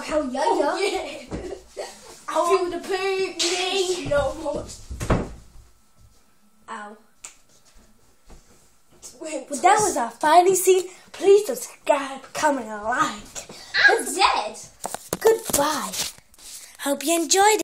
hell yeah, Oh, yeah. I feel the pain. No more. Ow. Well, that was our final scene. Please subscribe, comment, and like. I'm dead. Goodbye. Hope you enjoyed it.